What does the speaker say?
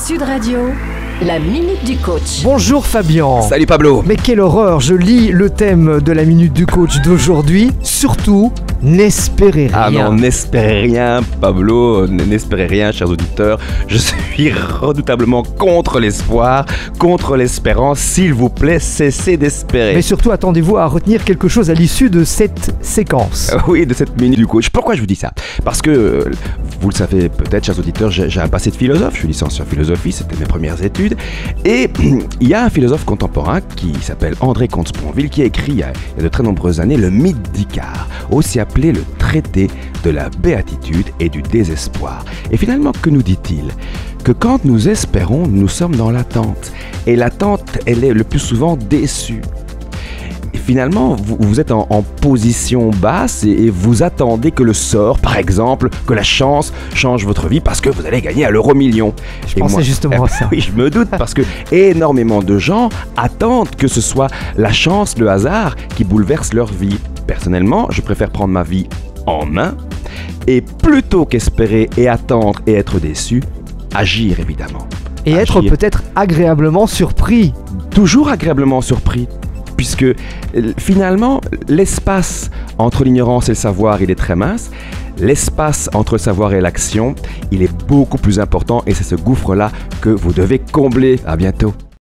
Sud Radio, la minute du coach. Bonjour Fabien. Salut Pablo. Mais quelle horreur, je lis le thème de la minute du coach d'aujourd'hui. Surtout, n'espérez rien. Ah non, n'espérez rien Pablo, n'espérez rien chers auditeurs. Je suis redoutablement contre l'espoir, contre l'espérance. S'il vous plaît, cessez d'espérer. Mais surtout, attendez-vous à retenir quelque chose à l'issue de cette séquence. Oui, de cette minute du coach. Pourquoi je vous dis ça? Parce que, vous le savez peut-être chers auditeurs, j'ai un passé de philosophe. Je suis licencié en philosophie, c'était mes premières études. Et il y a un philosophe contemporain qui s'appelle André Comte-Sponville qui a écrit il y a de très nombreuses années le mythe d'Icare, aussi appelé le traité de la béatitude et du désespoir. Et finalement, que nous dit-il? Que quand nous espérons, nous sommes dans l'attente. Et l'attente, elle est le plus souvent déçue. Et finalement, vous êtes en position basse et vous attendez que le sort, par exemple, que la chance change votre vie parce que vous allez gagner à l'euro-million. Je pensais justement à ça. Oui, je me doute parce que énormément de gens attendent que ce soit la chance, le hasard qui bouleverse leur vie. Personnellement, je préfère prendre ma vie en main et plutôt qu'espérer et attendre et être déçu, agir évidemment. Et être peut-être agréablement surpris. Toujours agréablement surpris. Puisque finalement, l'espace entre l'ignorance et le savoir, il est très mince. L'espace entre le savoir et l'action, il est beaucoup plus important et c'est ce gouffre-là que vous devez combler. À bientôt.